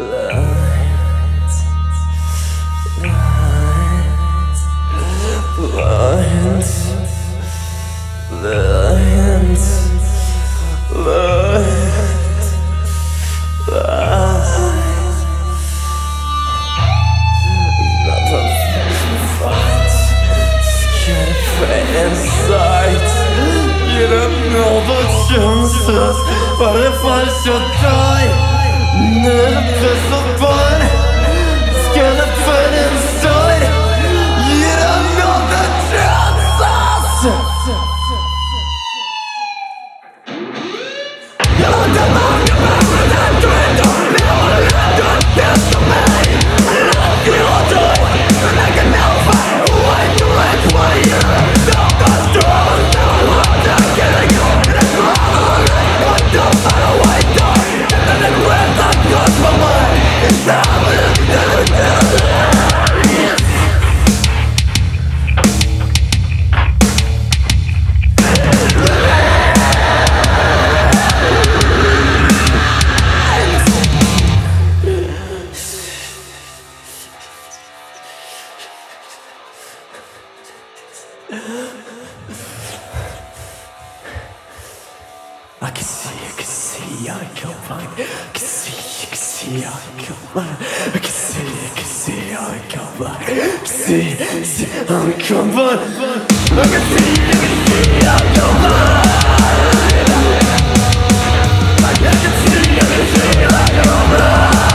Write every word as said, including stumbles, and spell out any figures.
Blind, blind, blind, blind, blind. Nothing fight, scared right inside. You don't know the chances, but if I should die, never piss of fun, skeleton inside. You don't know the chances. You want to love your memories and dreams. You want to let them dance to me. I love you all day, and I can never find a way to let for you. Don't go strong, don't want to get you. And it's wrong, but don't find a way to. And the regret that goes my mind is time and it's never done. I can see, I can see, I can find. I can see, I can see, I can find. I can see, I can see, I can find. I can see, see, I can find. I can see, I can see, I can find. I can see, I can see, I can find.